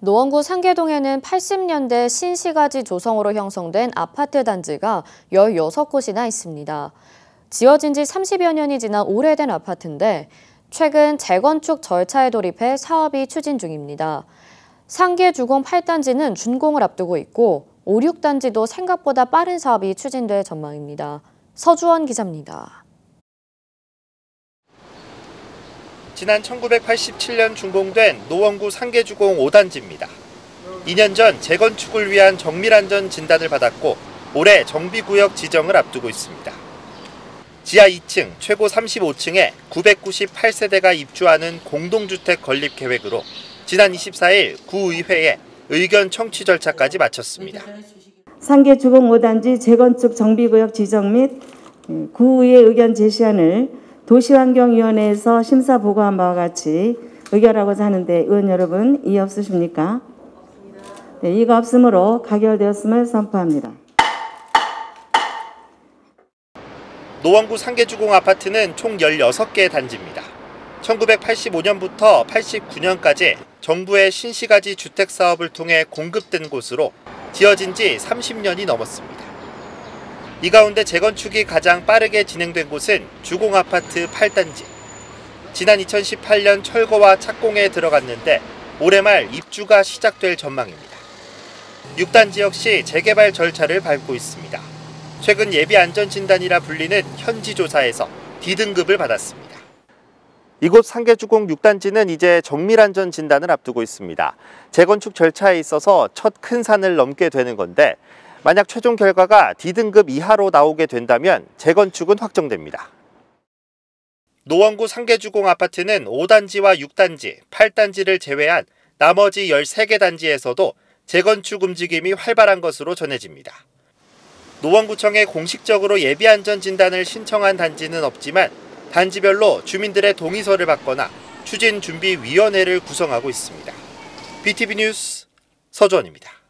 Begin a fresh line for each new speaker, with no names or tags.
노원구 상계동에는 80년대 신시가지 조성으로 형성된 아파트 단지가 16곳이나 있습니다. 지어진 지 30여 년이 지난 오래된 아파트인데 최근 재건축 절차에 돌입해 사업이 추진 중입니다. 상계주공 8단지는 준공을 앞두고 있고 5, 6단지도 생각보다 빠른 사업이 추진될 전망입니다. 서주원 기자입니다.
지난 1987년 준공된 노원구 상계주공 5단지입니다. 2년 전 재건축을 위한 정밀안전 진단을 받았고 올해 정비구역 지정을 앞두고 있습니다. 지하 2층, 최고 35층에 998세대가 입주하는 공동주택 건립 계획으로 지난 24일 구의회에 의견 청취 절차까지 마쳤습니다.
상계주공 5단지 재건축 정비구역 지정 및 구의회 의견 제시안을 도시환경위원회에서 심사 보고한 바와 같이 의결하고자 하는데 의원 여러분 이의 없으십니까? 네, 이의가 없으므로 가결되었음을 선포합니다.
노원구 상계주공 아파트는 총 16개의 단지입니다. 1985년부터 89년까지 정부의 신시가지 주택 사업을 통해 공급된 곳으로 지어진 지 30년이 넘었습니다. 이 가운데 재건축이 가장 빠르게 진행된 곳은 주공아파트 8단지. 지난 2018년 철거와 착공에 들어갔는데 올해 말 입주가 시작될 전망입니다. 6단지 역시 재개발 절차를 밟고 있습니다. 최근 예비안전진단이라 불리는 현지조사에서 D등급을 받았습니다. 이곳 상계주공 6단지는 이제 정밀안전진단을 앞두고 있습니다. 재건축 절차에 있어서 첫 큰 산을 넘게 되는 건데 만약 최종 결과가 D등급 이하로 나오게 된다면 재건축은 확정됩니다. 노원구 상계주공 아파트는 5단지와 6단지, 8단지를 제외한 나머지 13개 단지에서도 재건축 움직임이 활발한 것으로 전해집니다. 노원구청에 공식적으로 예비안전진단을 신청한 단지는 없지만 단지별로 주민들의 동의서를 받거나 추진준비위원회를 구성하고 있습니다. BTV 뉴스 서주원입니다.